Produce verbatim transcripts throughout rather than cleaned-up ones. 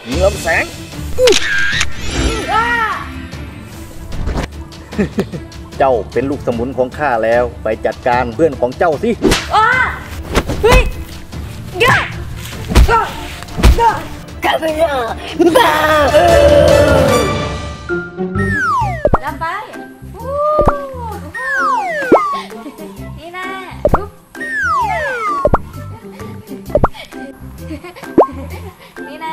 ยิงลำแสงเจ้าเป็นลูกสมุนของข้าแล้วไปจัดการเพื่อนของเจ้าสิเฮ้ยยะกาเบล่าบ้าลำไปนี่นะนี่นะ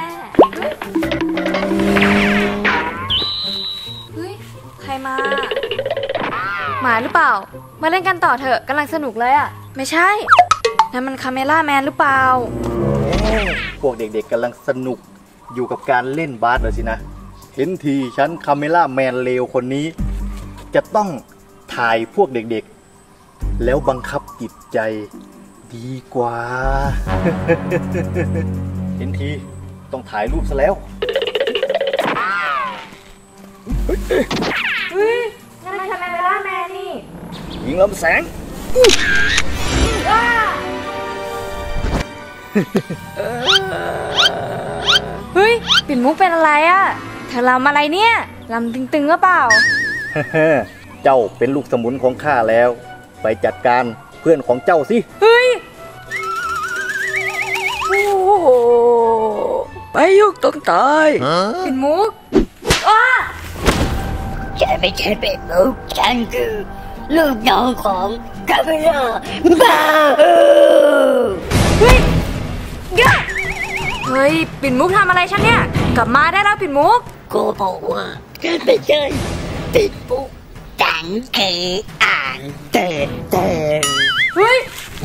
เฮ้ยใครมาหมาหรือเปล่ามาเล่นกันต่อเถอะกำลังสนุกเลยอ่ะไม่ใช่นั่นมันคาเมล่าแมนหรือเปล่าพวกเด็กๆกำลังสนุกอยู่กับการเล่นบาสเลยสินะเห็นทีฉันคาเมล่าแมนเลวคนนี้จะต้องถ่ายพวกเด็กๆแล้วบังคับจิตใจดีกว่า เห็นทีต้องถ่ายรูปซะแล้วเฮ้ยนั่นมันคาเมล่าแมนนี่ยิงลำแสงเฮ้ยปิ่นมุกเป็นอะไรอ่ะเธอลำอะไรเนี่ยลำตึงๆหรือเปล่าเจ้าเป็นลูกสมุนของข้าแล้วไปจัดการเพื่อนของเจ้าสิเฮ้ยโอ้โหไปยุกต้องตายปิ่นมุกอ้าฉันไม่ใช่เป็นมุกฉันคือลูกน้องของคาเมล่าบ้าเฮ้ยเฮ้ยปิ่นมุกทำอะไรฉันเนี่ยกลับมาได้แล้วปิ่นมุกก็บอกว่าฉันไม่ใช่ปิ่นมุกฉันคืออ่างเตนเตนเฮ้ย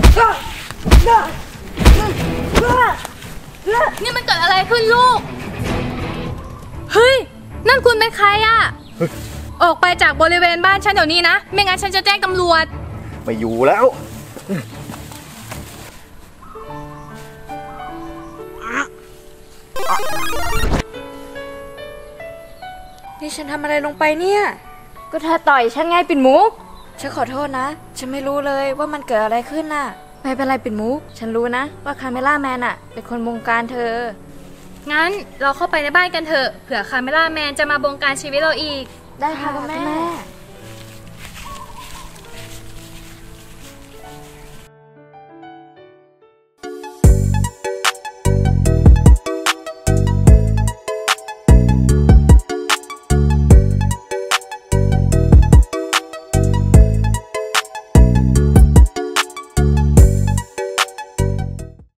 นี่มันเกิดอะไรขึ้นลูกเฮ้ยนั่นคุณเป็นใครอะออกไปจากบริเวณบ้านฉันเดี๋ยวนี้นะไม่งั้นฉันจะแจ้งตำรวจไม่อยู่แล้วนี่ฉันทำอะไรลงไปเนี่ยก็เธอต่อยฉันไงปิ่นมุกฉันขอโทษนะฉันไม่รู้เลยว่ามันเกิดอะไรขึ้นน่ะไม่เป็นไรปิ่นมุกฉันรู้นะว่าคาเมล่าแมนอะเป็นคนบงการเธองั้นเราเข้าไปในบ้านกันเถอะเผื่อคาเมล่าแมนจะมาบงการชีวิตเราอีกได้ค่ะแม่